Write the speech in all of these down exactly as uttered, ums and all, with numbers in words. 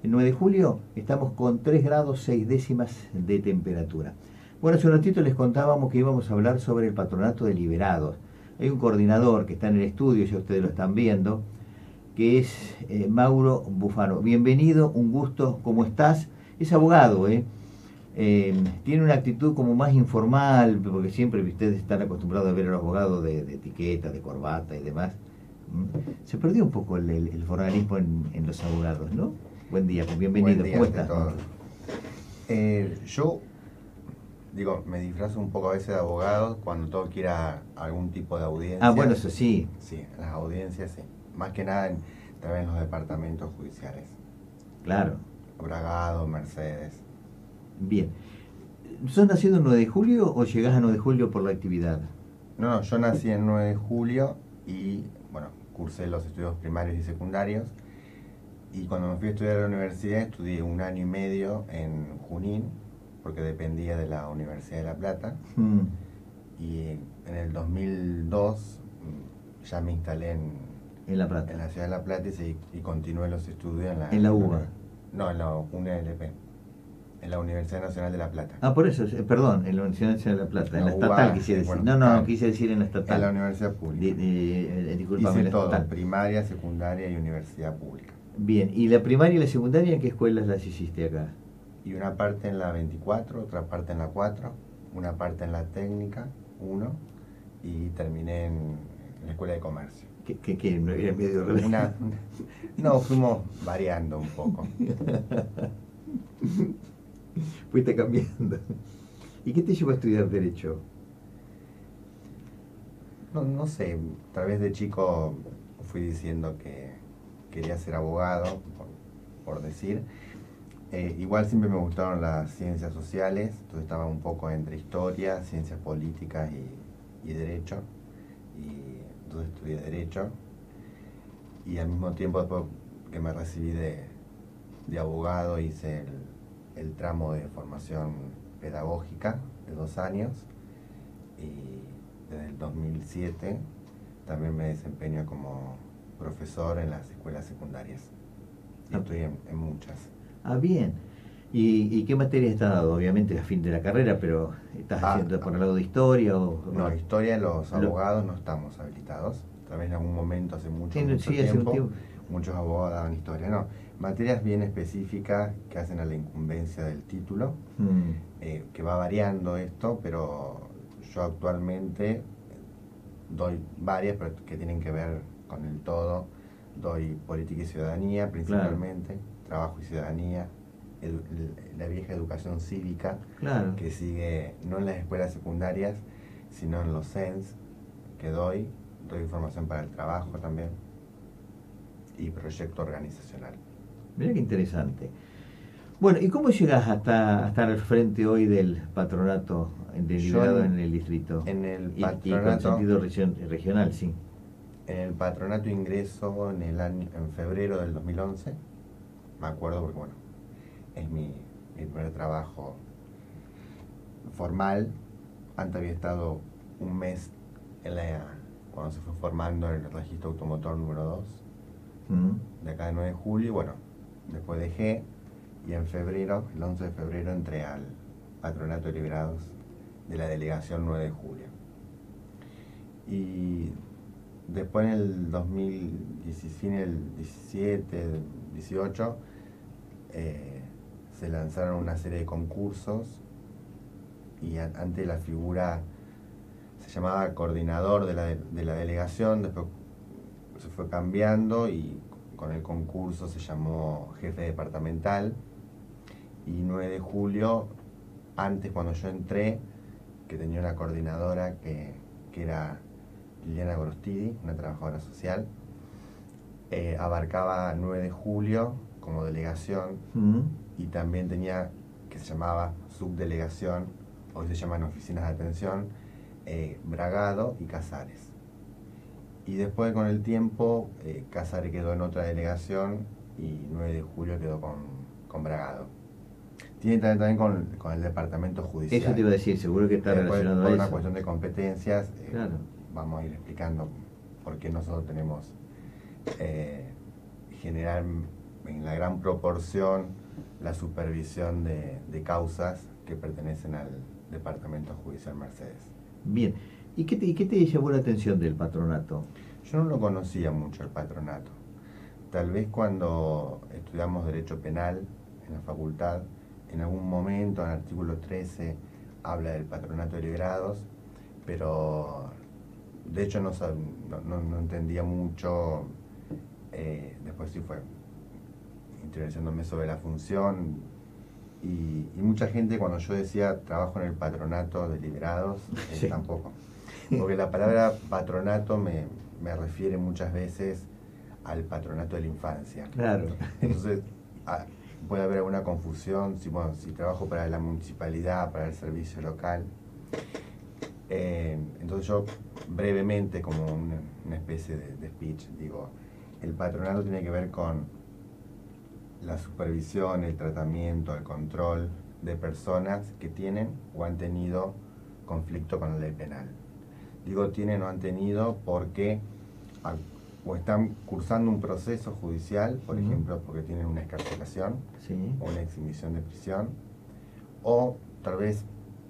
el nueve de julio, estamos con tres grados seis décimas de temperatura. Bueno, hace un ratito les contábamos que íbamos a hablar sobre el patronato de liberados. Hay un coordinador que está en el estudio, ya ustedes lo están viendo, que es eh, Mauro Bufano. Bienvenido, un gusto, ¿cómo estás? Es abogado, ¿eh? Eh, tiene una actitud como más informal, porque siempre ustedes están acostumbrados a ver a los abogados de, de etiqueta, de corbata y demás. ¿Mm? Se perdió un poco el, el, el formalismo en, en los abogados, ¿no? Buen día, pues bienvenido. Buen día, ¿Cómo estás? Eh, yo, digo, me disfrazo un poco a veces de abogado cuando tengo que ir a algún tipo de audiencia. Ah, bueno, eso sí. Sí, las audiencias, sí. Más que nada en, también en los departamentos judiciales. Claro. Bragado, Mercedes. Bien. ¿Sos nacido el nueve de julio o llegás a nueve de julio por la actividad? No, no, yo nací el nueve de julio y, bueno, cursé los estudios primarios y secundarios. Y cuando me fui a estudiar a la universidad, estudié un año y medio en Junín, porque dependía de la Universidad de La Plata. Mm. Y en el dos mil dos ya me instalé en, en La Plata. En la ciudad de La Plata y, sí, y continué los estudios en la... ¿En la U B A? No, en la U N L P, en la Universidad Nacional de La Plata. Ah, por eso, eh, perdón, en la Universidad Nacional de La Plata, en la U B A, estatal quise sí, decir. bueno, no, no, ah, quise decir en la estatal. En la universidad pública. Di- di- eh, discúlpame, Hice la todo, estatal. primaria, secundaria y universidad pública. Bien, ¿y la primaria y la secundaria en qué escuelas las hiciste acá? Y una parte en la veinticuatro, otra parte en la cuatro, una parte en la técnica uno y terminé en, en la escuela de comercio. ¿Qué, qué, qué? ¿No era medio re- Una, no, fuimos variando un poco. Fuiste cambiando. ¿Y qué te llevó a estudiar Derecho? No, no sé, tal vez de chico fui diciendo que quería ser abogado, por, por decir. Eh, igual siempre me gustaron las ciencias sociales, entonces estaba un poco entre historia, ciencias políticas y, y derecho. Y entonces estudié derecho. Y al mismo tiempo, después que me recibí de, de abogado, hice el, el tramo de formación pedagógica de dos años. Y desde el dos mil siete también me desempeño como profesor en las escuelas secundarias. Y estoy en, en muchas. Ah, bien. ¿Y, y qué materias estás dado? Obviamente a fin de la carrera, pero ¿estás Ah, haciendo por el lado de historia o...? No, historia los Lo- abogados no estamos habilitados. Tal vez en algún momento, hace mucho, Sí, no, mucho sí, hace un tiempo, tiempo. muchos abogados daban historia. No, materias bien específicas que hacen a la incumbencia del título, Mm, eh, que va variando esto, pero yo actualmente doy varias, pero que tienen que ver con el todo. Doy política y ciudadanía principalmente, trabajo y ciudadanía, edu- la vieja educación cívica, claro. que sigue no en las escuelas secundarias, sino en los C E N S que doy. Doy formación para el trabajo también y proyecto organizacional. Mirá qué interesante. Bueno, ¿y cómo llegas hasta, hasta el frente hoy del patronato deliberado Yo en- en el distrito? En el Y, y con patronato, sentido region- regional, sí. en el patronato ingreso en el año, en febrero del dos mil once, me acuerdo porque bueno, es mi, mi primer trabajo formal. Antes había estado un mes en la, cuando se fue formando el registro automotor número dos Mm. de acá de nueve de julio, y bueno, después dejé y en febrero, el once de febrero, entré al patronato de liberados de la delegación nueve de julio. Y después en el dos mil diecisiete, el diecisiete, dieciocho, eh, se lanzaron una serie de concursos y a- antes la figura se llamaba coordinador de la, de, de la delegación, después se fue cambiando y con el concurso se llamó jefe departamental. Y nueve de julio, antes cuando yo entré, que tenía una coordinadora que, que era Liliana Gorostidi, una trabajadora social, eh, abarcaba nueve de julio como delegación Mm. y también tenía, que se llamaba subdelegación, hoy se llaman oficinas de atención, eh, Bragado y Casares. Y después con el tiempo, eh, Casares quedó en otra delegación y nueve de julio quedó con, con Bragado. Tiene también, también con, con el departamento judicial. Eso te iba a decir, seguro que está Después, relacionado por a una eso. cuestión de competencias, eh, Claro. vamos a ir explicando por qué nosotros tenemos eh, general, en la gran proporción la supervisión de, de causas que pertenecen al Departamento Judicial Mercedes. Bien, ¿y qué te, y qué te llamó la atención del patronato? Yo no lo conocía mucho el patronato. Tal vez cuando estudiamos Derecho Penal en la facultad, en algún momento en el artículo trece habla del patronato de liberados, pero de hecho no, no, no entendía mucho, eh, después sí fue interesándome sobre la función, y, y mucha gente cuando yo decía trabajo en el patronato de liberados, eh, sí. tampoco. Porque la palabra patronato me, me refiere muchas veces al patronato de la infancia. Claro. Entonces, a, puede haber alguna confusión si, bueno, si trabajo para la municipalidad, para el servicio local. Eh, entonces yo brevemente, como una, una especie de, de speech, digo, el patronato tiene que ver con la supervisión, el tratamiento, el control de personas que tienen o han tenido conflicto con la ley penal. Digo tienen o han tenido porque a, o están cursando un proceso judicial, por uh-huh. ejemplo, porque tienen una excarcelación, sí. o una exhibición de prisión, o tal vez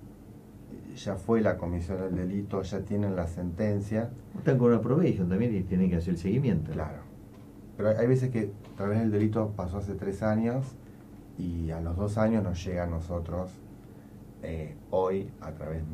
ya fue la comisión del delito, ya tienen la sentencia. Están con una probation también y tienen que hacer el seguimiento. Claro. Pero hay veces que tal vez el delito pasó hace tres años y a los dos años nos llega a nosotros eh, hoy a través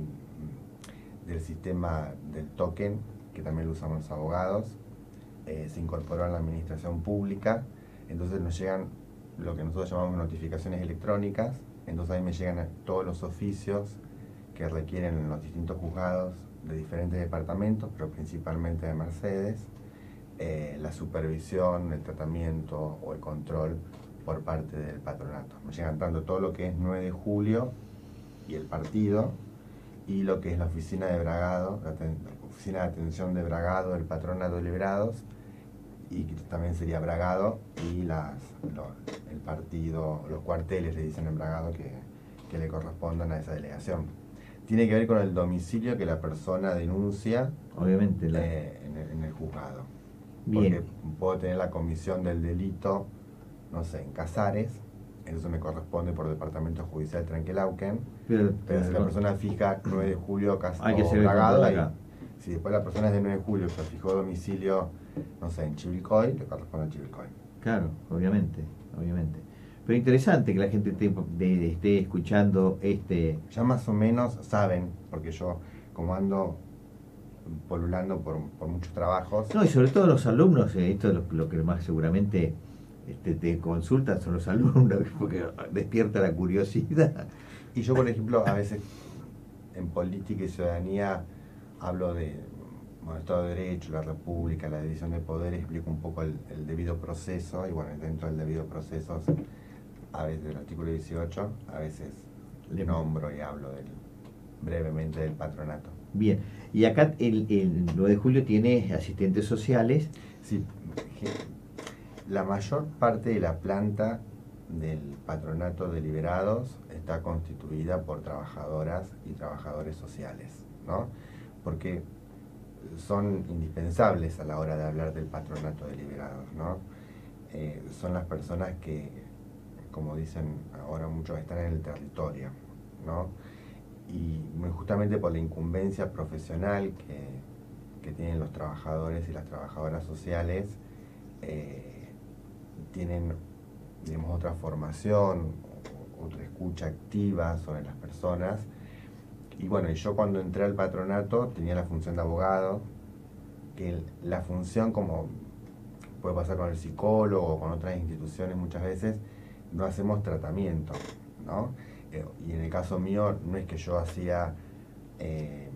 del sistema del token, que también lo usamos los abogados, eh, se incorporó a la administración pública, entonces nos llegan lo que nosotros llamamos notificaciones electrónicas, entonces ahí me llegan todos los oficios que requieren en los distintos juzgados de diferentes departamentos, pero principalmente de Mercedes, eh, la supervisión, el tratamiento o el control por parte del patronato. Me llegan tanto todo lo que es nueve de julio y el partido, y lo que es la oficina de Bragado, la, la oficina de atención de Bragado del patronato de liberados, y que también sería Bragado, y las, lo, el partido, los cuarteles le dicen en Bragado que, que le correspondan a esa delegación. Tiene que ver con el domicilio que la persona denuncia, obviamente, la... eh, en, el, en el juzgado. Bien. Porque puedo tener la comisión del delito, no sé, en Casares, entonces me corresponde por departamento judicial Trenquelauquen, pero, pero si la persona fija nueve de julio Casares o Bragado, ahí, si después la persona es de nueve de julio pero fijó domicilio, no sé, en Chivilcoy, le corresponde a Chivilcoy. Claro, obviamente, obviamente. Pero interesante que la gente esté, de, esté escuchando este... Ya más o menos saben, porque yo como ando polulando por, por muchos trabajos... No, y sobre todo los alumnos, eh, esto es lo, lo que más seguramente este, te consultan son los alumnos, porque despierta la curiosidad. Y yo, por ejemplo, a veces en política y ciudadanía hablo de bueno, Estado de Derecho, la República, la división de poderes, explico un poco el, el debido proceso, y bueno, dentro del debido proceso, a veces del artículo dieciocho, a veces le nombro y hablo del, brevemente del patronato. Bien, y acá el, el nueve de julio tiene asistentes sociales. Sí, la mayor parte de la planta del patronato de liberados está constituida por trabajadoras y trabajadores sociales, ¿no? Porque son indispensables a la hora de hablar del patronato de liberados, ¿no? Eh, son las personas que, como dicen ahora muchos, están en el territorio, ¿no? Y justamente por la incumbencia profesional que, que tienen los trabajadores y las trabajadoras sociales, eh, tienen, digamos, otra formación, otra escucha activa sobre las personas. Y bueno, y yo cuando entré al patronato tenía la función de abogado, que el, la función, como puede pasar con el psicólogo o con otras instituciones muchas veces, no hacemos tratamiento, ¿no? Eh, y en el caso mío no es que yo hacía eh,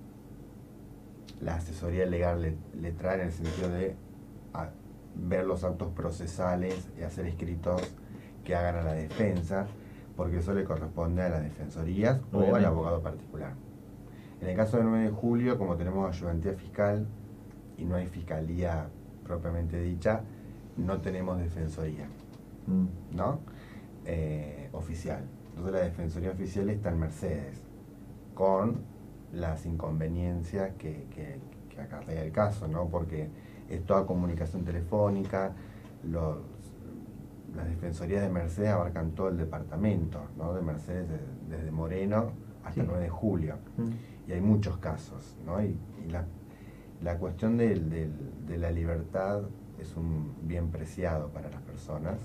la asesoría legal letrada en el sentido de a, ver los actos procesales y hacer escritos que hagan a la defensa, porque eso le corresponde a las defensorías o al abogado particular. En el caso del nueve de julio, como tenemos ayudantía fiscal y no hay fiscalía propiamente dicha, no tenemos defensoría, mm. ¿no? Eh, oficial. Entonces la defensoría oficial está en Mercedes, con las inconveniencias que, que, que acarrea el caso, ¿no? Porque es toda comunicación telefónica, los, las defensorías de Mercedes abarcan todo el departamento, ¿no? De Mercedes, de, desde Moreno hasta Sí. nueve de julio. Mm. Y hay muchos casos, ¿no? Y, y la, la cuestión del, del, de la libertad es un bien preciado para las personas,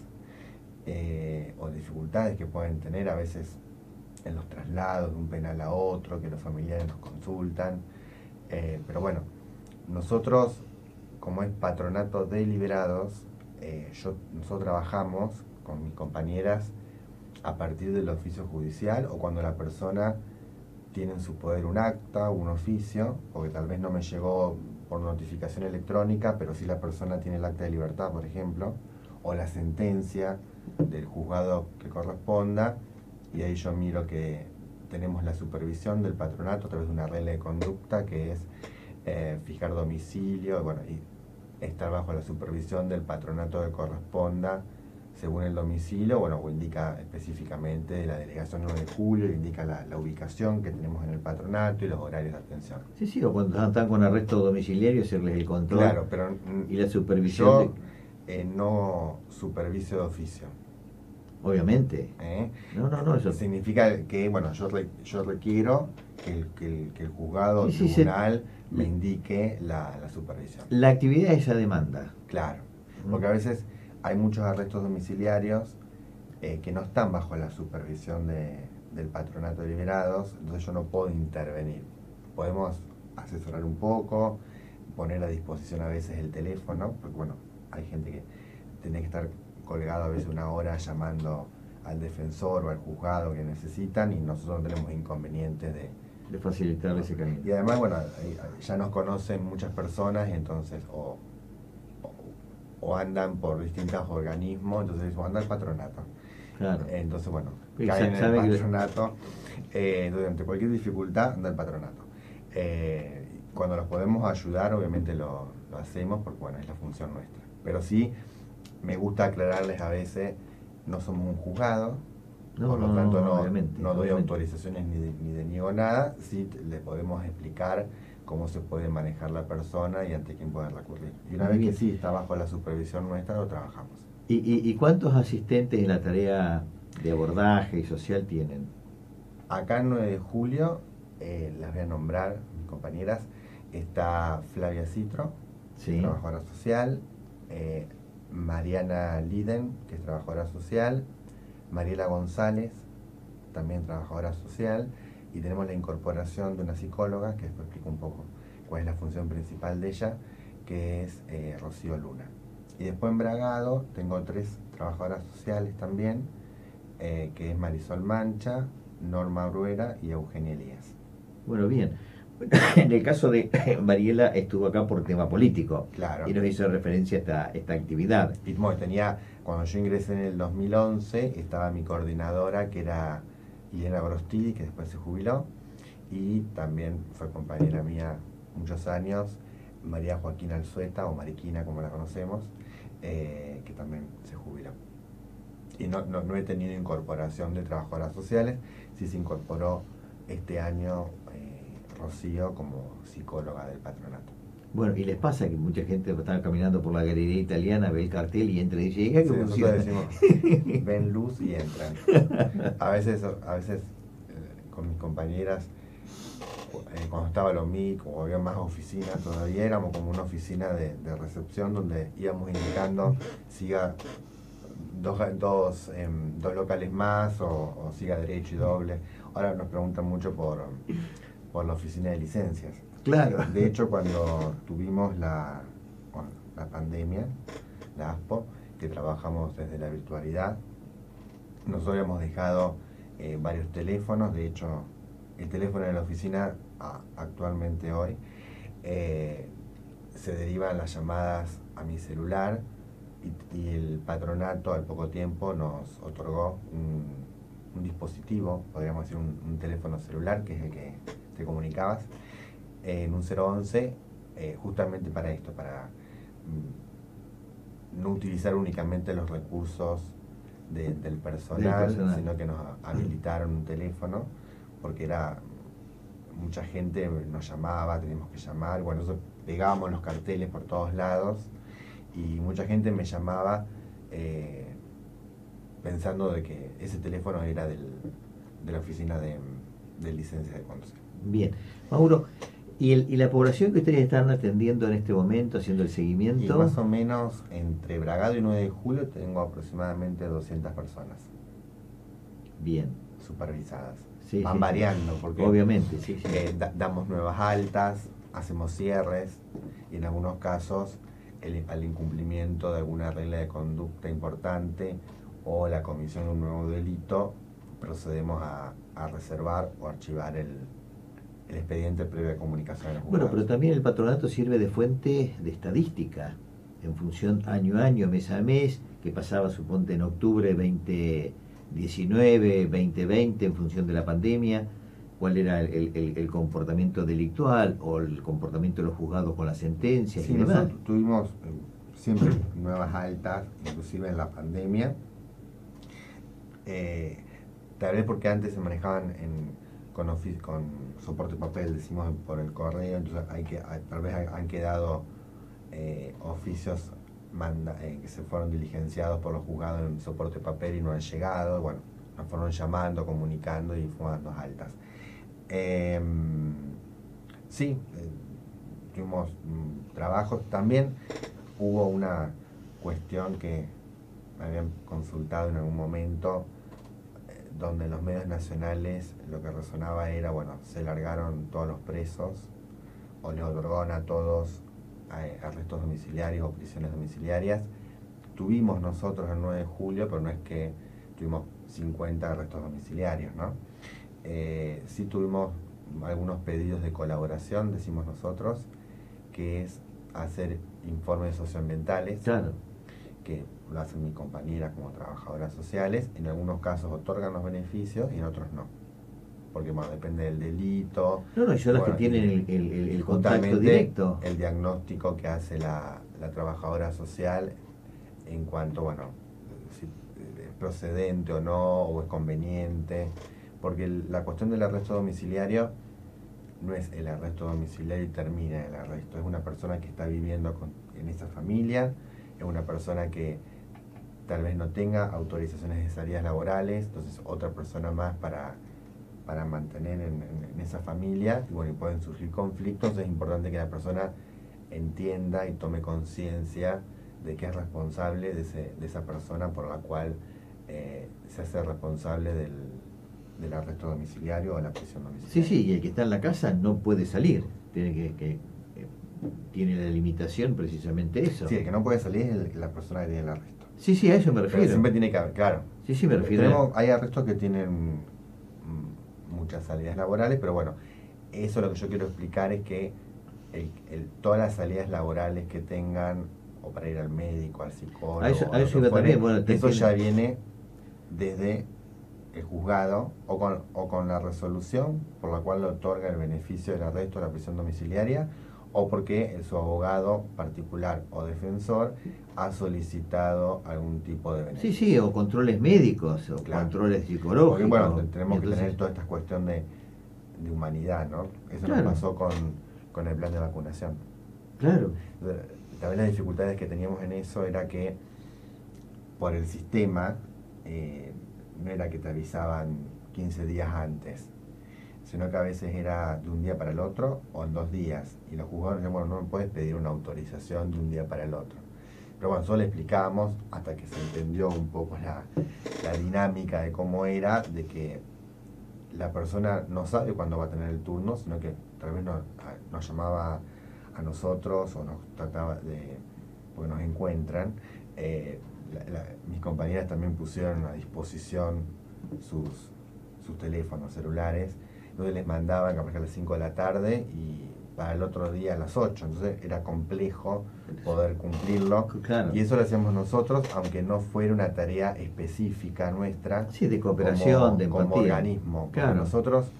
eh, o dificultades que pueden tener a veces en los traslados de un penal a otro, que los familiares nos consultan. Eh, pero bueno, nosotros, como es patronato de liberados, eh, yo, nosotros trabajamos con mis compañeras a partir del oficio judicial o cuando la persona tiene en su poder un acta, un oficio, porque tal vez no me llegó por notificación electrónica, pero sí la persona tiene el acta de libertad, por ejemplo, o la sentencia del juzgado que corresponda, y ahí yo miro que tenemos la supervisión del patronato a través de una regla de conducta que es eh, fijar domicilio, bueno, y estar bajo la supervisión del patronato que corresponda según el domicilio, bueno, o indica específicamente la delegación nueve de julio, indica la, la ubicación que tenemos en el patronato y los horarios de atención. Sí, sí, o cuando están con arresto domiciliario, hacerles el control. Claro, pero y la supervisión. Yo de... eh, no superviso de oficio. Obviamente. ¿Eh? No, no, no, eso significa que, bueno, yo, re, yo requiero que el, que el, que el juzgado o sí, tribunal se... me indique la, la supervisión. La actividad es esa demanda. Claro, porque a veces hay muchos arrestos domiciliarios eh, que no están bajo la supervisión de, del patronato de liberados, entonces yo no puedo intervenir. Podemos asesorar un poco, poner a disposición a veces el teléfono, porque bueno, hay gente que tiene que estar colgado a veces una hora llamando al defensor o al juzgado que necesitan, y nosotros no tenemos inconvenientes de, de facilitarle ese camino. Y además, bueno, ya nos conocen muchas personas, y entonces o, o, o andan por distintos organismos, entonces decimos, anda al patronato. Claro. Entonces, bueno, sí, caen en el patronato. Que... Eh, entonces, ante cualquier dificultad, anda al patronato. Eh, cuando los podemos ayudar, obviamente lo, lo hacemos, porque bueno, es la función nuestra. Pero sí, me gusta aclararles a veces, no somos un juzgado, no, por lo no, tanto no, no, obviamente, no doy obviamente. autorizaciones ni, de, ni deniego nada, sí les podemos explicar cómo se puede manejar la persona y ante quién puede recurrir. Y una Muy vez bien. que sí está bajo la supervisión nuestra, lo trabajamos. ¿Y, y, y cuántos asistentes en la tarea de abordaje y social tienen? Acá en nueve de julio, eh, las voy a nombrar, mis compañeras, está Flavia Citro, sí. trabajadora social, eh, Mariana Liden, que es trabajadora social, Mariela González, también trabajadora social, y tenemos la incorporación de una psicóloga, que después explico un poco cuál es la función principal de ella, que es eh, Rocío Luna. Y después en Bragado tengo tres trabajadoras sociales también, eh, que es Marisol Mancha, Norma Bruera y Eugenia Elías. Bueno, bien. En el caso de Mariela estuvo acá por tema político. Claro. Y nos hizo referencia a esta, esta actividad. Y bueno, tenía, cuando yo ingresé en el dos mil once, estaba mi coordinadora, que era Elena Brostidi, que después se jubiló, y también fue compañera mía muchos años, María Joaquina Alzueta, o Mariquina como la conocemos, eh, que también se jubiló. Y no, no, no he tenido incorporación de trabajadoras sociales, sí se incorporó este año eh, Rocío como psicóloga del patronato. Bueno, y les pasa que mucha gente está caminando por la galería italiana, ve el cartel y entra y dice, ¿qué sí, nosotros decimos, ven luz y entran. A veces, a veces eh, con mis compañeras, eh, cuando estaba lo M I C o había más oficinas todavía, éramos como una oficina de, de recepción donde íbamos indicando siga dos, dos, eh, dos locales más o, o siga derecho y doble. Ahora nos preguntan mucho por, por la oficina de licencias. Claro. De hecho, cuando tuvimos la, bueno, la pandemia, la ASPO, que trabajamos desde la virtualidad, nosotros habíamos dejado eh, varios teléfonos. De hecho, el teléfono de la oficina a, actualmente hoy eh, se derivan las llamadas a mi celular, y, y el patronato al poco tiempo nos otorgó un, un dispositivo, podríamos decir un, un teléfono celular, que es el que te comunicabas, en un cero once, eh, justamente para esto, para mm, no utilizar únicamente los recursos de, del, personal, del personal, sino que nos habilitaron un teléfono, porque era mucha gente nos llamaba, teníamos que llamar, bueno, nosotros pegábamos los carteles por todos lados, y mucha gente me llamaba eh, pensando de que ese teléfono era del, de la oficina de, de licencia de conducir. Bien. Mauro, ¿y, el, ¿y la población que ustedes están atendiendo en este momento, haciendo el seguimiento? Y más o menos entre Bragado y nueve de julio tengo aproximadamente doscientas personas. Bien. Supervisadas. Sí, Van sí, variando, porque obviamente, sí, sí. Eh, da, damos nuevas altas, hacemos cierres y en algunos casos el, al incumplimiento de alguna regla de conducta importante o la comisión de un nuevo delito, procedemos a, a reservar o archivar el, el expediente previa comunicación a los Bueno, juzgados. pero también el patronato sirve de fuente de estadística, en función año a año, mes a mes, que pasaba, suponte, en octubre veinte diecinueve, veinte veinte, en función de la pandemia, cuál era el, el, el comportamiento delictual o el comportamiento de los juzgados con las sentencias Sí, y demás. nosotros tuvimos eh, siempre nuevas altas, inclusive en la pandemia. Eh, tal vez porque antes se manejaban en, con, oficio, con soporte papel, decimos por el correo, entonces hay que, hay, tal vez han quedado eh, oficios manda, eh, que se fueron diligenciados por los juzgados en soporte papel y no han llegado, bueno, nos fueron llamando, comunicando y fuimos dando altas. Eh, sí, eh, tuvimos mm, trabajos. También hubo una cuestión que me habían consultado en algún momento, eh, donde en los medios nacionales lo que resonaba era, bueno, se largaron todos los presos o les otorgaron a todos eh, arrestos domiciliarios o prisiones domiciliarias. Tuvimos nosotros el nueve de julio, pero no es que tuvimos cincuenta arrestos domiciliarios, ¿no? Eh, sí tuvimos algunos pedidos de colaboración, decimos nosotros, que es hacer informes socioambientales, Claro. que lo hacen mis compañeras como trabajadoras sociales. En algunos casos otorgan los beneficios y en otros no, porque bueno, depende del delito. No, no, y son las Bueno, que tienen y- el, el, el, el y contacto justamente directo. el diagnóstico que hace la, la trabajadora social en cuanto, bueno, si es procedente o no, o es conveniente, porque el- la cuestión del arresto domiciliario no es el arresto domiciliario y termina el arresto, es una persona que está viviendo con, en esa familia, es una persona que tal vez no tenga autorizaciones de salidas laborales, entonces otra persona más para, para mantener en, en, en esa familia, y bueno, y pueden surgir conflictos. Es importante que la persona entienda y tome conciencia de que es responsable de, ese, de esa persona por la cual eh, se hace responsable del, del arresto domiciliario o la prisión domiciliaria. Sí, sí, y el que está en la casa no puede salir, tiene que, que eh, tiene la limitación precisamente eso. Sí, el que no puede salir es el, la persona que tiene el arresto. Sí, sí, a eso me Pero refiero. siempre tiene que haber, claro. Sí, sí, me refiero. Tenemos, hay arrestos que tienen mm, muchas salidas laborales, pero bueno, eso lo que yo quiero explicar es que el, el, todas las salidas laborales que tengan, o para ir al médico, al psicólogo, A eso, a lo eso que iba fuere, también. Bueno, te eso entiendo. ya viene desde el juzgado o con, o con la resolución por la cual le otorga el beneficio del arresto o la prisión domiciliaria, o porque su abogado particular o defensor ha solicitado algún tipo de beneficio. Sí, sí, o controles médicos, o Claro. controles psicológicos. Porque bueno, tenemos Entonces, que tener toda esta cuestión de, de humanidad, ¿no? Eso Claro. nos pasó con, con el plan de vacunación. Claro. También las dificultades que teníamos en eso era que por el sistema eh, no era que te avisaban quince días antes, sino que a veces era de un día para el otro o en dos días. Y los juzgados decían, bueno, no me puedes pedir una autorización de un día para el otro. Pero bueno, solo le explicábamos hasta que se entendió un poco la, la dinámica de cómo era, de que la persona no sabe cuándo va a tener el turno, sino que tal vez nos, nos llamaba a nosotros o nos trataba de, porque nos encuentran. Eh, la, la, mis compañeras también pusieron a disposición sus, sus teléfonos celulares, entonces les mandaban capaz que a las cinco de la tarde y para el otro día a las ocho, entonces era complejo poder cumplirlo. Claro. Y eso lo hacíamos nosotros, aunque no fuera una tarea específica nuestra. Sí, de cooperación, como, de empatía. como organismo. Claro. Nosotros,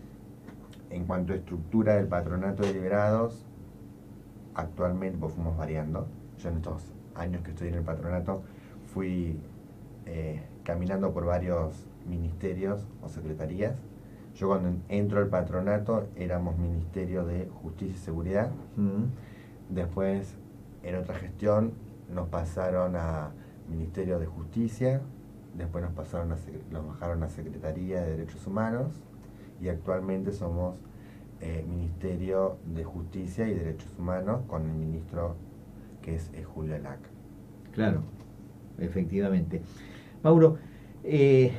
en cuanto a estructura del patronato de liberados, actualmente, pues fuimos variando. Yo en estos años que estoy en el patronato fui eh, caminando por varios ministerios o secretarías. Yo cuando entro al patronato éramos Ministerio de Justicia y Seguridad. Mm. Después, en otra gestión, nos pasaron a Ministerio de Justicia. después nos pasaron a, nos bajaron a Secretaría de Derechos Humanos y actualmente somos eh, Ministerio de Justicia y Derechos Humanos con el ministro que es, es Julio Laca. Claro, efectivamente. Mauro, eh,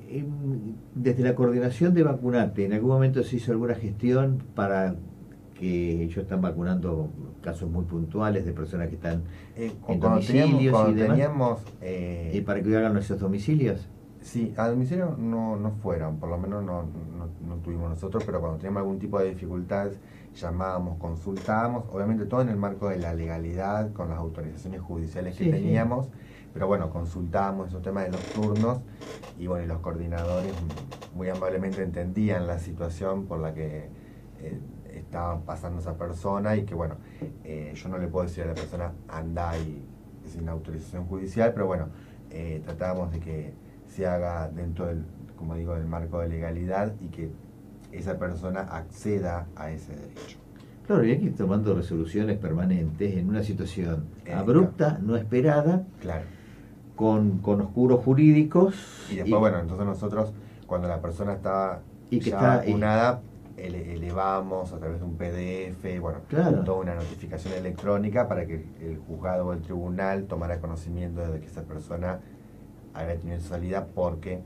desde la coordinación de Vacunate, ¿en algún momento se hizo alguna gestión para que ellos están vacunando casos muy puntuales de personas que están eh, en cuando domicilios teníamos, cuando y demás? teníamos eh, ¿Y para que hagan esos domicilios? Sí, a domicilio no, no fueron, por lo menos no, no, no tuvimos nosotros, pero cuando teníamos algún tipo de dificultades llamábamos, consultábamos, obviamente todo en el marco de la legalidad, con las autorizaciones judiciales que Sí, teníamos, sí. pero bueno, consultábamos esos temas de los turnos y bueno, y los coordinadores muy amablemente entendían la situación por la que eh, estaba pasando esa persona y que bueno, eh, yo no le puedo decir a la persona anda y sin autorización judicial, pero bueno, eh, tratábamos de que se haga dentro del, como digo, del marco de legalidad y que esa persona acceda a ese derecho. Claro, y hay que ir tomando resoluciones permanentes en una situación Eh, abrupta, no esperada, claro. con, con oscuros jurídicos. Y después, y, bueno, entonces nosotros, cuando la persona estaba y que ya está, vacunada, ele elevamos a través de un P D F, bueno, claro. toda una notificación electrónica para que el juzgado o el tribunal tomara conocimiento de que esa persona había tenido esa salida porque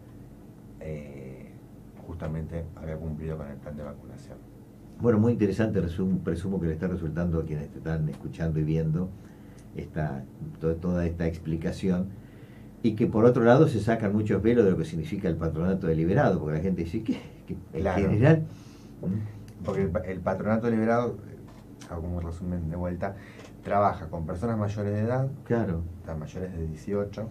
eh, justamente había cumplido con el plan de vacunación. Bueno, muy interesante, presumo que le está resultando a quienes te están escuchando y viendo esta, to, toda esta explicación, y que por otro lado se sacan muchos velos de lo que significa el patronato deliberado, porque la gente dice que, que claro. en general... Porque el, el patronato deliberado, hago como un resumen de vuelta, trabaja con personas mayores de edad, claro, mayores de dieciocho.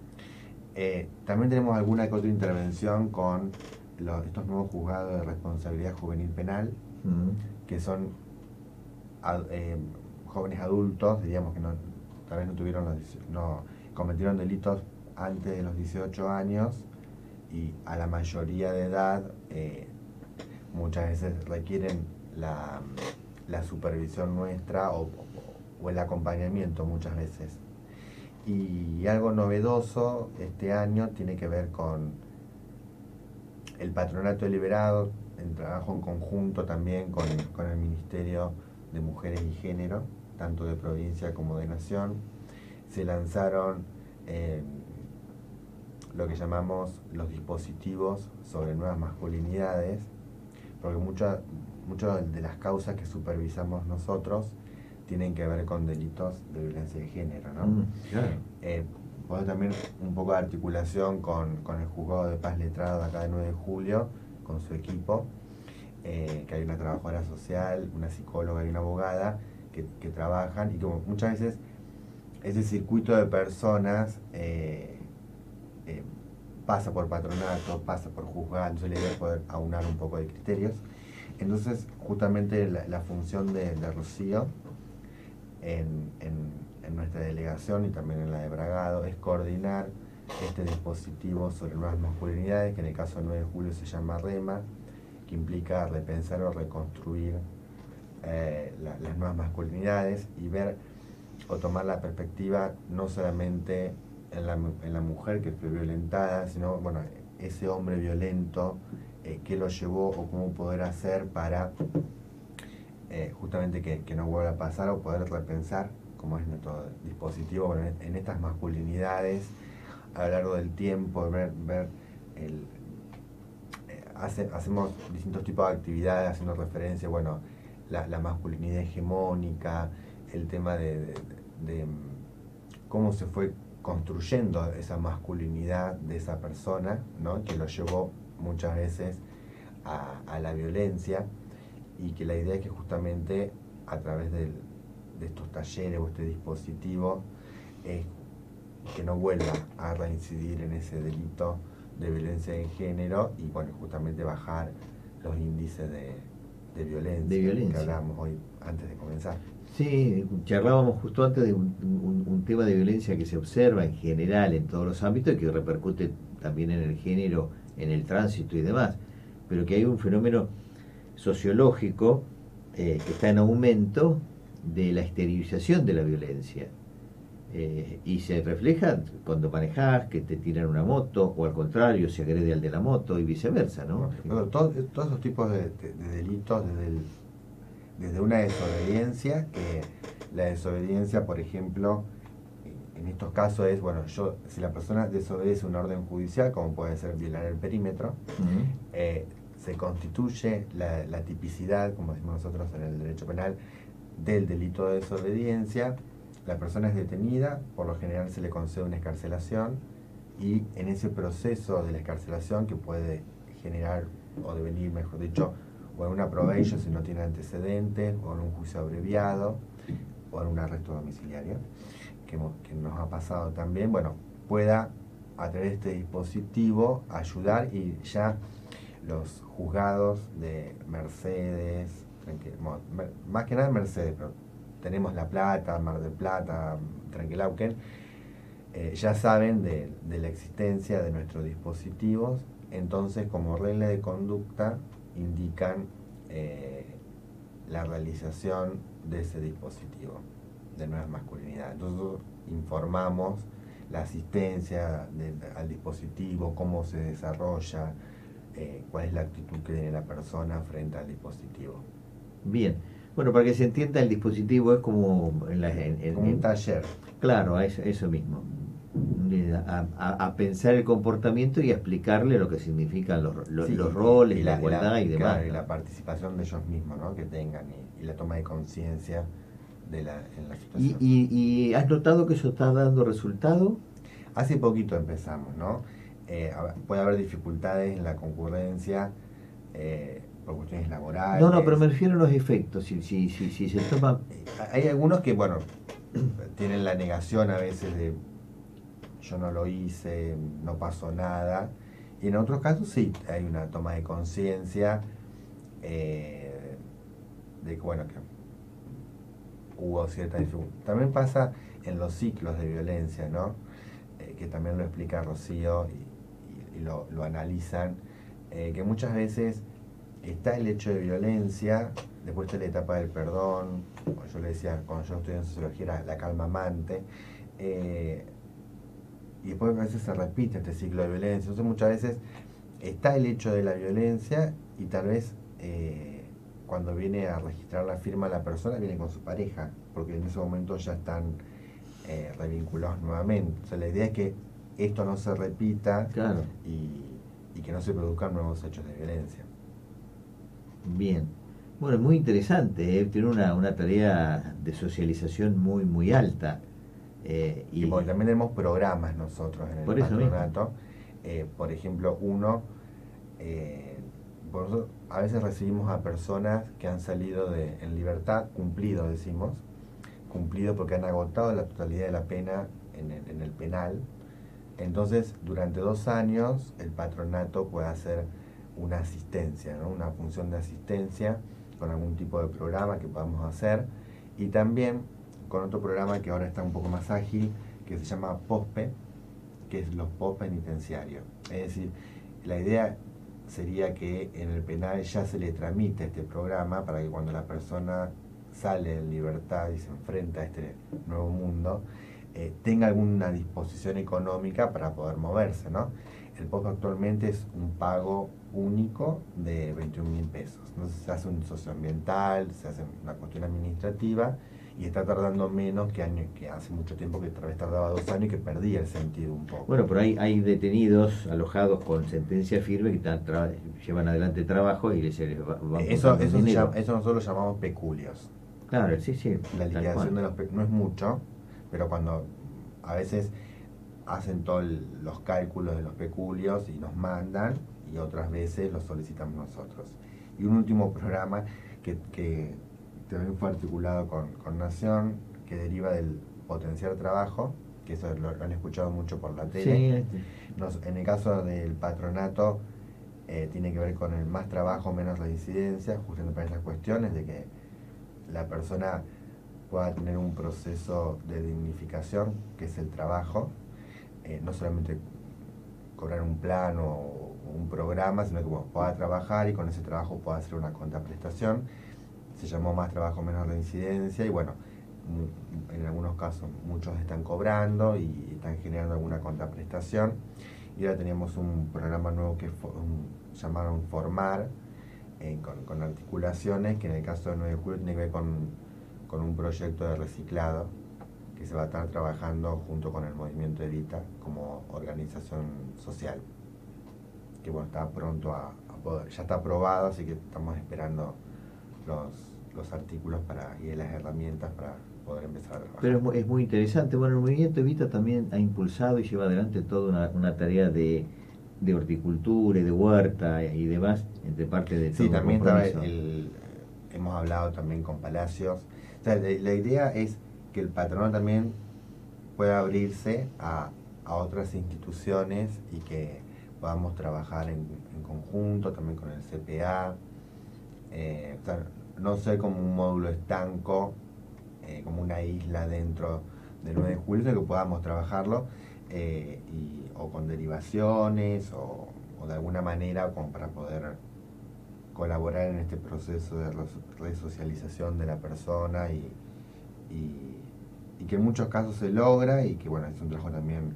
Eh, también tenemos alguna que otra intervención con los, estos nuevos juzgados de responsabilidad juvenil penal, uh-huh. que son ad, eh, jóvenes adultos, diríamos que no, tal vez no tuvieron los, no cometieron delitos antes de los dieciocho años y a la mayoría de edad eh, muchas veces requieren la, la supervisión nuestra o, o, o el acompañamiento muchas veces. Y algo novedoso este año tiene que ver con el patronato deliberado, en trabajo en conjunto también con, con el Ministerio de Mujeres y Género, tanto de provincia como de nación. Se lanzaron eh, lo que llamamos los dispositivos sobre nuevas masculinidades, porque muchas muchas de las causas que supervisamos nosotros tienen que ver con delitos de violencia de género, ¿no? Mm, claro. Eh, pues también un poco de articulación con, con el juzgado de paz letrado de acá de nueve de julio, con su equipo, eh, que hay una trabajadora social, una psicóloga y una abogada que, que trabajan, y como muchas veces ese circuito de personas eh, eh, pasa por patronato, pasa por juzgado, entonces la idea es poder aunar un poco de criterios. Entonces, justamente la, la función de, de Rocío En, en, en nuestra delegación y también en la de Bragado es coordinar este dispositivo sobre nuevas masculinidades, que en el caso del nueve de julio se llama REMA, que implica repensar o reconstruir eh, la, las nuevas masculinidades y ver o tomar la perspectiva no solamente en la, en la mujer que fue violentada, sino bueno, ese hombre violento, eh, qué lo llevó o cómo poder hacer para Eh, justamente que, que no vuelva a pasar o poder repensar cómo es nuestro dispositivo bueno, en, en estas masculinidades a lo largo del tiempo, ver, ver el, eh, hace, hacemos distintos tipos de actividades haciendo referencia, bueno, la, la masculinidad hegemónica, el tema de, de, de, de cómo se fue construyendo esa masculinidad de esa persona, ¿no? Que lo llevó muchas veces a, a la violencia. Y que la idea es que justamente a través del, de estos talleres o este dispositivo es que no vuelva a reincidir en ese delito de violencia de género y bueno, justamente bajar los índices de, de, violencia, de violencia que hablábamos hoy antes de comenzar. Sí, charlábamos justo antes de un, un, un tema de violencia que se observa en general en todos los ámbitos y que repercute también en el género, en el tránsito y demás, pero que hay un fenómeno sociológico eh, que está en aumento de la exteriorización de la violencia. Eh, y se refleja cuando manejas, que te tiran una moto, o al contrario, se agrede al de la moto y viceversa, ¿no? Bueno, todo- todos esos tipos de, de- de delitos, desde, el- desde una desobediencia, que la desobediencia, por ejemplo, en estos casos es, bueno, yo si la persona desobedece una orden judicial, como puede ser violar el perímetro, Ujú. eh, se constituye la, la tipicidad, como decimos nosotros en el derecho penal, del delito de desobediencia. La persona es detenida, por lo general se le concede una excarcelación, y en ese proceso de la excarcelación, que puede generar o devenir, mejor dicho, o en una probation si no tiene antecedentes, o en un juicio abreviado, o en un arresto domiciliario, que, hemos- que nos ha pasado también, bueno, pueda a través de este dispositivo ayudar, y ya los juzgados de Mercedes, Tranquil- mo- mer- más que nada Mercedes, pero tenemos La Plata, Mar del Plata, Tranquilauquen, eh, ya saben de, de la existencia de nuestros dispositivos. Entonces, como regla de conducta, indican eh, la realización de ese dispositivo de nuevas masculinidades. Entonces informamos la asistencia de- al dispositivo, cómo se desarrolla, eh, cuál es la actitud que tiene la persona frente al dispositivo. Bien. Bueno, para que se entienda, el dispositivo es como en la, en- en- Como un en- taller. claro, a eso, eso mismo. A, a- a pensar el comportamiento y a explicarle lo que significan los, los, Sí, los y- roles, y la, la, y la- igualdad y demás. claro, y ¿no? la participación de ellos mismos, ¿no? Que tengan, y, y la toma de conciencia de la, en la situación. ¿Y, y, y has notado que eso está dando resultado? Hace poquito empezamos, ¿no? Eh, a- puede haber dificultades en la concurrencia, eh, por cuestiones laborales. No, no, pero me refiero a los efectos. Si, si, si, si se toma. Eh, Hay algunos que, bueno, tienen la negación a veces de yo no lo hice, no pasó nada. Y en otros casos sí, hay una toma de conciencia, eh, de que, bueno, que hubo cierta dificultad. También pasa en los ciclos de violencia, ¿no? Eh, que también lo explica Rocío, y, y- y lo, lo analizan, eh, que muchas veces está el hecho de violencia, después está la etapa del perdón, como yo le decía cuando yo estudié en sociología, era la calma amante, eh, y después a veces se repite este ciclo de violencia. Entonces muchas veces está el hecho de la violencia, y tal vez eh, cuando viene a registrar la firma la persona viene con su pareja, porque en ese momento ya están eh, revinculados nuevamente. O sea, la idea es que esto no se repita, Claro, y, y que no se produzcan nuevos hechos de violencia. bien. Bueno, es muy interesante, ¿eh? Tiene una, una tarea de socialización muy, muy alta. Eh, Y y porque también tenemos programas nosotros en el Por eso mismo. patronato. Eh, por ejemplo, uno, eh, por nosotros a veces recibimos a personas que han salido de, en libertad, cumplido decimos, cumplido porque han agotado la totalidad de la pena en el, en el penal. Entonces, durante dos años, el patronato puede hacer una asistencia, ¿no? Una función de asistencia con algún tipo de programa que podamos hacer, y también con otro programa que ahora está un poco más ágil, que se llama POSPE, que es los post penitenciarios. Es decir, la idea sería que en el penal ya se le tramite este programa para que cuando la persona sale en libertad y se enfrenta a este nuevo mundo, eh, tenga alguna disposición económica para poder moverse, ¿no? El POSPE actualmente es un pago único de veintiún mil pesos. Entonces se hace un socioambiental, se hace una cuestión administrativa, y está tardando menos que, año, que hace mucho tiempo, que tal vez tardaba dos años y que perdía el sentido un poco. bueno, pero hay, hay detenidos alojados con sentencia firme que están tra- llevan adelante trabajo y se les va, van Eso, botando eso, se dinero. llama- eso nosotros lo llamamos peculios. Claro, sí, sí. La tal liquidación cual. de los peculios no es mucho, pero cuando a veces hacen todos los cálculos de los peculios y nos mandan, y otras veces los solicitamos nosotros. Y un último programa que, que también fue articulado con, con Nación, que deriva del potenciar trabajo, que eso lo, lo han escuchado mucho por la tele. Sí, Nos, en el caso del patronato, eh, tiene que ver con el más trabajo, menos reincidencia, justamente para esas cuestiones de que la persona pueda tener un proceso de dignificación, que es el trabajo, eh, no solamente cobrar un plan o un programa, sino que bueno, pueda trabajar y con ese trabajo pueda hacer una contraprestación. Se llamó más trabajo, menos reincidencia, y bueno, en algunos casos muchos están cobrando y están generando alguna contraprestación. Y ahora tenemos un programa nuevo que fo- un, llamaron Formar, eh, con, con articulaciones, que en el caso de nueve de julio tiene que ver con, con un proyecto de reciclado que se va a estar trabajando junto con el movimiento Evita como organización social, que bueno, está pronto a, a poder, ya está aprobado, así que estamos esperando los, los artículos para, y las herramientas para poder empezar a trabajar. Pero es muy, es muy interesante. Bueno, el movimiento Evita también ha impulsado y lleva adelante toda una, una tarea de, de horticultura y de huerta y demás, entre parte de todo Sí, un también estaba compromiso. el, hemos hablado también con Palacios. O sea, la, la idea es que el patrono también pueda abrirse a, a otras instituciones y que podamos trabajar en, en conjunto, también con el C P A. Eh, o sea, no ser como un módulo estanco, eh, como una isla dentro del nueve de julio, sino que podamos trabajarlo, eh, y, o con derivaciones o, o de alguna manera como para poder colaborar en este proceso de resocialización de la persona y, y, y que en muchos casos se logra y que bueno, es un trabajo también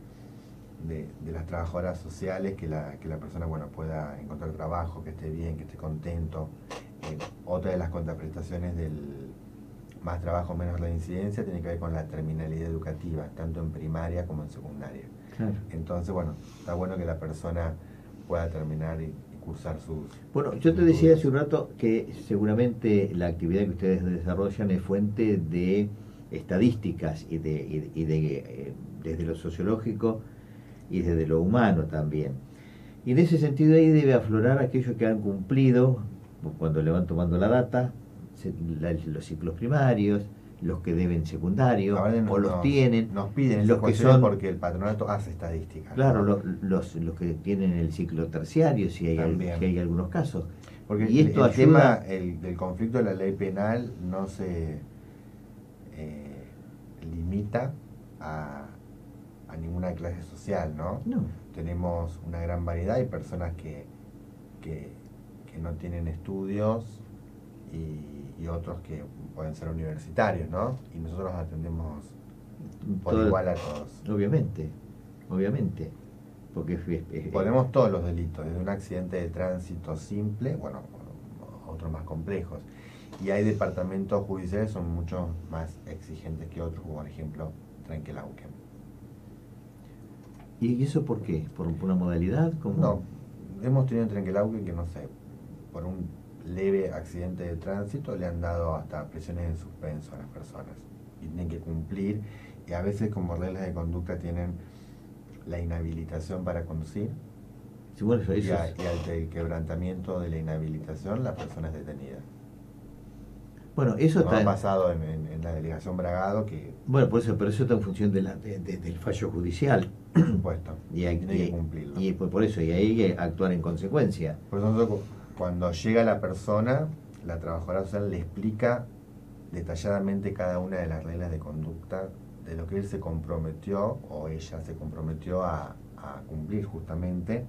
de, de las trabajadoras sociales, que la, que la persona bueno, pueda encontrar trabajo, que esté bien, que esté contento. Eh, otra de las contraprestaciones del más trabajo, menos reincidencia, tiene que ver con la terminalidad educativa, tanto en primaria como en secundaria. Claro. Entonces, bueno, está bueno que la persona pueda terminar y, y cursar sus... Bueno, yo te decía hace un rato que seguramente la actividad que ustedes desarrollan es fuente de estadísticas y de, y, y de eh, desde lo sociológico y desde lo humano también. Y en ese sentido ahí debe aflorar aquellos que han cumplido, cuando le van tomando la data, se, la, los ciclos primarios, los que deben secundario, nos, o los nos, tienen, nos piden los que son, porque el patronato hace estadísticas. Claro, ¿no? los, los, los que tienen el ciclo terciario, si hay, al, si hay algunos casos. Porque y el, esto el ayuda... tema el, del conflicto de la ley penal no se eh, limita a, a ninguna clase social, ¿no? No. Tenemos una gran variedad, hay personas que, que, que no tienen estudios y, y otros que pueden ser universitarios, ¿no? Y nosotros atendemos por Todo, igual a todos. Obviamente, obviamente. Porque es, es, es, ponemos todos los delitos, desde un accidente de tránsito simple, bueno, otros más complejos. Y hay departamentos judiciales que son mucho más exigentes que otros, como por ejemplo Trenquelauquen. ¿Y eso por qué? ¿Por una modalidad? ¿Cómo? No, hemos tenido en Trenquelauquen que, no sé, por un leve accidente de tránsito le han dado hasta presiones en suspenso a las personas. Y tienen que cumplir, y a veces como reglas de conducta tienen la inhabilitación para conducir. Sí, bueno, eso, y, eso a, es... y al quebrantamiento de la inhabilitación, la persona es detenida. Bueno, eso no está... ha pasado en, en, en la delegación Bragado que... Bueno, por eso, pero eso está en función de la, de, de, del fallo judicial. Por supuesto. Y hay tiene y, que cumplirlo. Y por eso, y hay que actuar en consecuencia. Por eso nosotros, cuando llega la persona, la trabajadora social le explica detalladamente cada una de las reglas de conducta de lo que él se comprometió o ella se comprometió a, a cumplir justamente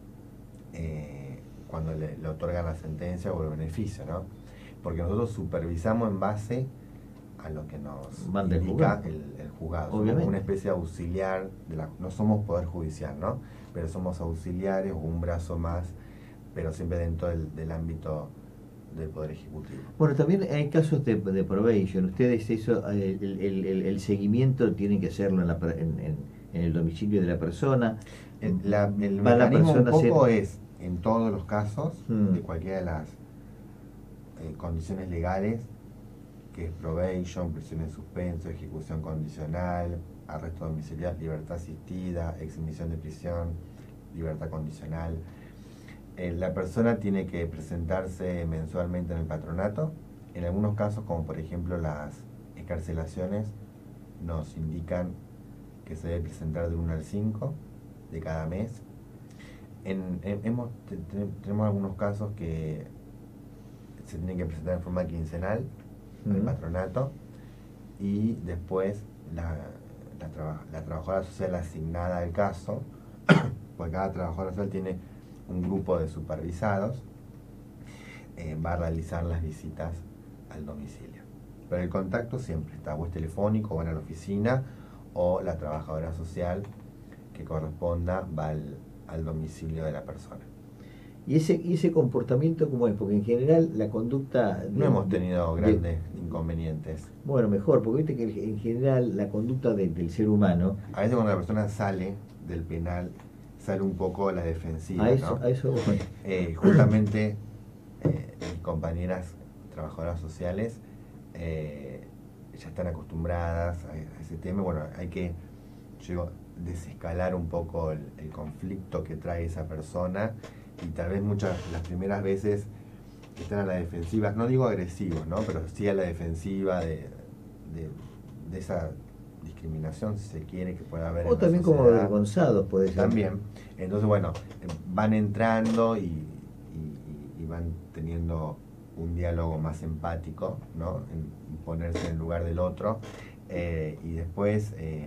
eh, cuando le, le otorgan la sentencia o el beneficio, ¿no? Porque nosotros supervisamos en base a lo que nos Manda indica el juzgado, el, el juzgado. Obviamente. Somos una especie de auxiliar, de la, no somos poder judicial, ¿no? Pero somos auxiliares o un brazo más, pero siempre dentro del, del ámbito del Poder Ejecutivo. Bueno, también hay casos de, de probation. Ustedes eso, el, el, el, el seguimiento tienen que hacerlo en, la, en, en, en el domicilio de la persona. El, la, el Va mecanismo un poco ser... es, en todos los casos, hmm. de cualquiera de las eh, condiciones legales, que es probation, prisión en suspenso, ejecución condicional, arresto domiciliario, libertad asistida, exhibición de prisión, libertad condicional. Eh, la persona tiene que presentarse mensualmente en el patronato. En algunos casos, como por ejemplo las excarcelaciones, nos indican que se debe presentar del uno al cinco de cada mes. En, en, hemos, te, tenemos algunos casos que se tienen que presentar en forma quincenal al uh-huh. patronato, y después la, la, traba, la trabajadora social asignada al caso, porque cada trabajadora social tiene un grupo de supervisados, eh, va a realizar las visitas al domicilio. pero el contacto siempre está, o es telefónico, van a la oficina, o la trabajadora social que corresponda va al, al domicilio de la persona. ¿Y ese, y ese comportamiento cómo es? Porque en general la conducta... De, no hemos tenido de, grandes de, inconvenientes. Bueno, mejor, porque viste que en general la conducta de, del ser humano... A veces cuando la persona sale del penal, sale un poco a la defensiva, a eso, ¿no? A eso voy. Eh, justamente eh, mis compañeras trabajadoras sociales eh, ya están acostumbradas a, a ese tema. Bueno, hay que, yo digo, desescalar un poco el, el conflicto que trae esa persona, y tal vez muchas, las primeras veces están a la defensiva, no digo agresivos, ¿no? Pero sí a la defensiva de, de, de esa discriminación, si se quiere, que pueda haber o en también la como sociedad. avergonzados, puede ser. También. Entonces, bueno, van entrando y, y, y van teniendo un diálogo más empático, ¿no? En ponerse en el lugar del otro, eh, y después eh,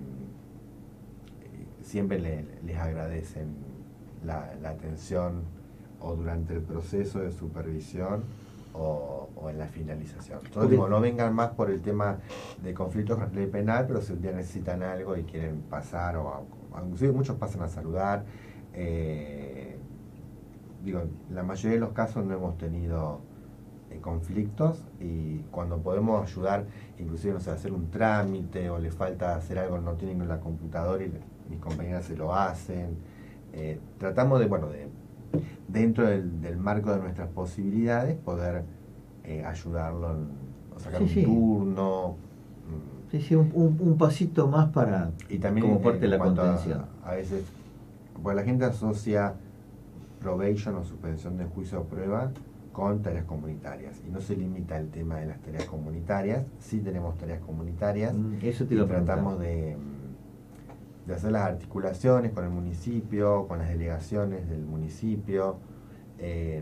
siempre le, les agradecen la, la atención, o durante el proceso de supervisión, o, o en la finalización. Entonces, digo, no vengan más por el tema de conflictos de ley penal, pero si un día necesitan algo y quieren pasar, o inclusive muchos pasan a saludar. Eh, digo, la mayoría de los casos no hemos tenido eh, conflictos, y cuando podemos ayudar, inclusive, no sé, hacer un trámite, o les falta hacer algo, no tienen la computadora y mis compañeras se lo hacen. Eh, tratamos de, bueno, de dentro del, del marco de nuestras posibilidades, poder eh, ayudarlo, en, o sacar sí, un sí. turno. Sí, sí, un, un, un pasito más para, y también como parte en, de la cuanto contención. A, a veces, pues la gente asocia probation o suspensión de juicio o prueba con tareas comunitarias, y no se limita el tema de las tareas comunitarias. Sí tenemos tareas comunitarias, mm, eso te y lo tratamos de, de hacer las articulaciones con el municipio, con las delegaciones del municipio, eh,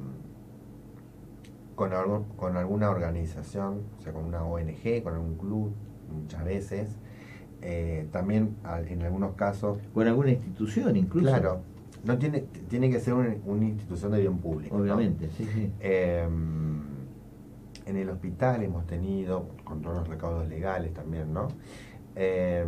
con, algún, con alguna organización, o sea, con una O N G, con algún club, muchas veces. Eh, también en algunos casos... Con alguna institución incluso. Claro, no tiene, tiene que ser una, una institución de bien público. Obviamente, ¿no? sí, sí. Eh, en el hospital hemos tenido, con todos los recaudos legales también, ¿no? Eh,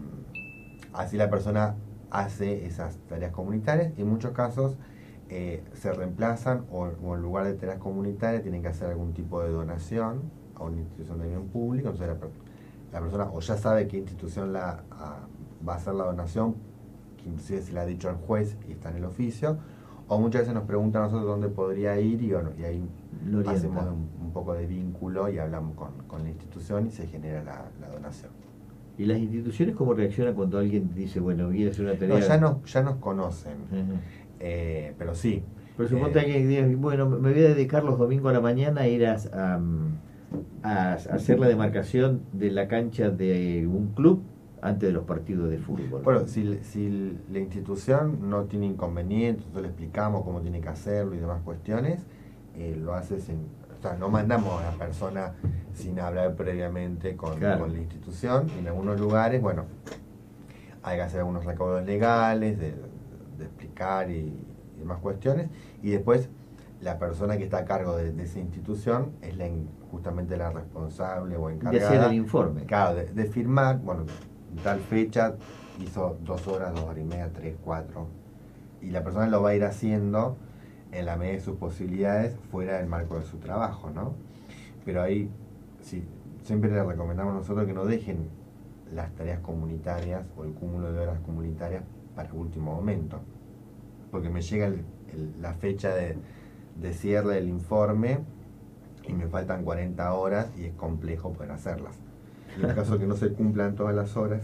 así la persona hace esas tareas comunitarias, y en muchos casos eh, se reemplazan, o, o en lugar de tareas comunitarias tienen que hacer algún tipo de donación a una institución de bien público. Entonces la, la persona o ya sabe qué institución la, a, va a hacer la donación, que inclusive se le ha dicho al juez y está en el oficio, o muchas veces nos preguntan a nosotros dónde podría ir, y, bueno, y ahí hacemos un, un poco de vínculo y hablamos con, con la institución, y se genera la, la donación. ¿Y las instituciones cómo reaccionan cuando alguien dice, bueno, quiere hacer una tarea? No, ya, no, ya nos conocen, uh-huh. eh, pero sí. Pero suponte eh, alguien que diga, bueno, me voy a dedicar los domingos a la mañana a ir a, a, a hacer la demarcación de la cancha de un club antes de los partidos de fútbol. Bueno, si, si la institución no tiene inconvenientes, nosotros le explicamos cómo tiene que hacerlo y demás cuestiones, eh, lo hace sin... O sea, no mandamos a la persona sin hablar previamente con, claro. con la institución. En algunos lugares, bueno, hay que hacer algunos recaudos legales, de, de explicar y, y demás cuestiones. Y después, la persona que está a cargo de, de esa institución es la, justamente la responsable o encargada. De hacer el informe. Claro, de, de firmar, bueno, tal fecha hizo dos horas, dos horas y media, tres, cuatro. Y la persona lo va a ir haciendo en la medida de sus posibilidades, fuera del marco de su trabajo, ¿no? Pero ahí, sí, siempre le recomendamos a nosotros que no dejen las tareas comunitarias o el cúmulo de horas comunitarias para el último momento, porque me llega el, el, la fecha de, de cierre del informe y me faltan cuarenta horas y es complejo poder hacerlas. Y en el caso que no se cumplan todas las horas,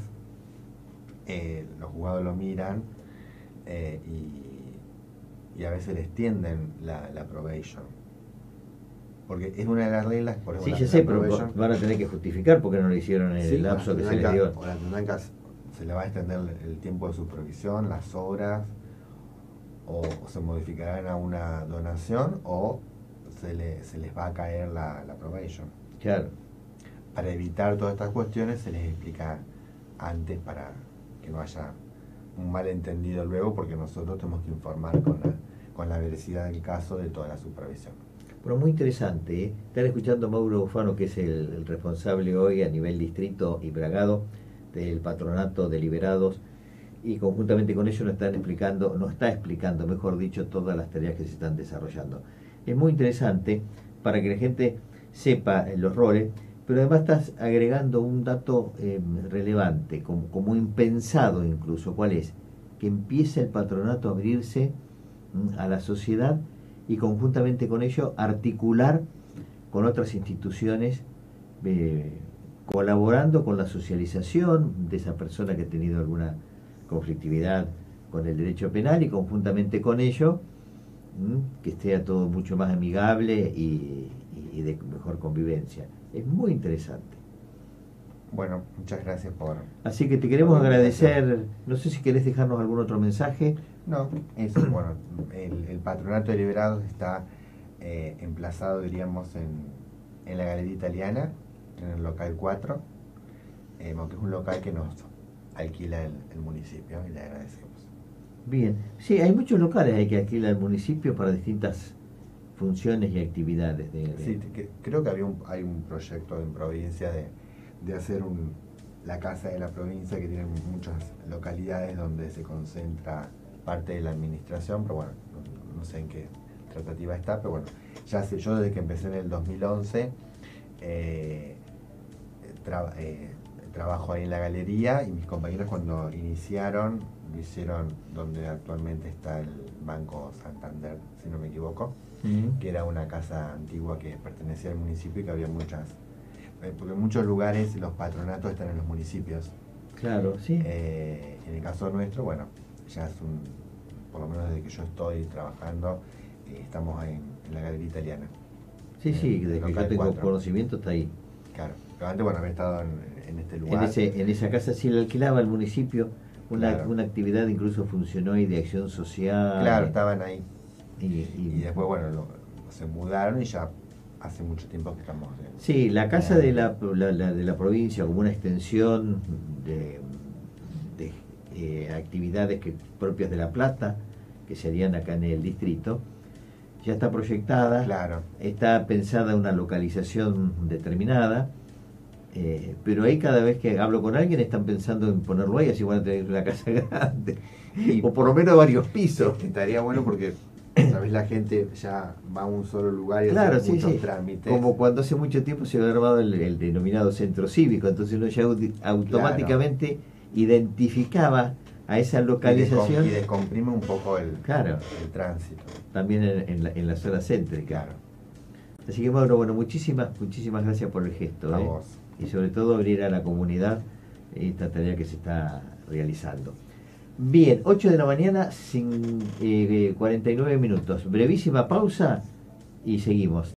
eh, los juzgados lo miran eh, y y a veces les tienden la, la probation, porque es una de las reglas. Por ejemplo, sí, la, ya la sé, probation, pero van a tener que justificar porque no lo hicieron en el sí, lapso que se les dio. O la tendrán que, se le va a extender el tiempo de supervisión, las horas, o, o se modificarán a una donación, o se, le, se les va a caer la, la probation. Claro. Para evitar todas estas cuestiones se les explica antes, para que no haya un malentendido luego, porque nosotros tenemos que informar con la, con la veracidad del caso de toda la supervisión. Bueno, muy interesante, ¿eh? Están escuchando a Mauro Bufano, que es el, el responsable hoy a nivel distrito y bragado del Patronato de Liberados, y conjuntamente con ellos nos están explicando, nos está explicando, mejor dicho, todas las tareas que se están desarrollando. Es muy interesante para que la gente sepa los roles, pero además estás agregando un dato eh, relevante, como, como impensado incluso. ¿Cuál es? Que empieza el patronato a abrirse mm, a la sociedad y conjuntamente con ello articular con otras instituciones, eh, colaborando con la socialización de esa persona que ha tenido alguna conflictividad con el derecho penal, y conjuntamente con ello ¿m? que esté todo mucho más amigable y, y de mejor convivencia. Es muy interesante. Bueno, muchas gracias por... Así que te queremos agradecer. No sé si querés dejarnos algún otro mensaje. No, eso, bueno, el, el Patronato de Liberados está eh, emplazado, diríamos, en, en la Galería Italiana, en el local cuatro, eh, aunque es un local que nos alquila el, el municipio, y le agradecemos. Bien, sí, hay muchos locales ahí que alquila el municipio para distintas funciones y actividades. De, de... Sí, que, creo que había un, hay un proyecto en provincia de, de hacer un, la Casa de la Provincia, que tiene muchas localidades donde se concentra parte de la administración, pero bueno, no, no sé en qué tratativa está, pero bueno, ya sé, yo desde que empecé en el dos mil once, eh, tra, eh, trabajo ahí en la galería, y mis compañeros cuando iniciaron lo hicieron donde actualmente está el Banco Santander, si no me equivoco, uh-huh. que era una casa antigua que pertenecía al municipio y que había muchas, eh, porque en muchos lugares los patronatos están en los municipios. Claro, sí. Eh, en el caso nuestro, bueno, ya es un, por lo menos desde que yo estoy trabajando, eh, estamos en, en la Galería Italiana. Sí, en, sí, desde que yo tengo cuatro. Conocimiento está ahí. Claro, pero antes, bueno, había estado en, en este lugar. En, ese, en esa casa sí la alquilaba el municipio, una, claro. una actividad incluso funcionó y de acción social. Claro, estaban ahí. Y, y, y después, bueno, lo, se mudaron y ya hace mucho tiempo que estamos... En, sí, la casa de la, la, la, de la provincia como una extensión de, de eh, actividades que, propias de La Plata, que se harían acá en el distrito, ya está proyectada, claro. Está pensada una localización determinada, eh, pero ahí cada vez que hablo con alguien están pensando en ponerlo ahí, así van a tener una casa grande, y, o por lo menos varios pisos. Estaría bueno porque tal vez la gente ya va a un solo lugar y claro, hace sí, muchos sí. trámites. Como cuando hace mucho tiempo se había armado el, el denominado centro cívico, entonces uno ya automáticamente claro. identificaba a esa localización y descomprime un poco el, claro. el tránsito. También en, en, la, en la zona céntrica. Claro. Así que Mauro, bueno, muchísimas, muchísimas gracias por el gesto. A ¿eh? vos. Y sobre todo abrir a la comunidad esta tarea que se está realizando. Bien, ocho de la mañana, sin, eh, cuarenta y nueve minutos. Brevísima pausa y seguimos.